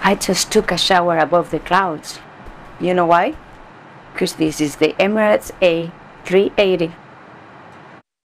I just took a shower above the clouds. You know why? Because this is the Emirates A380.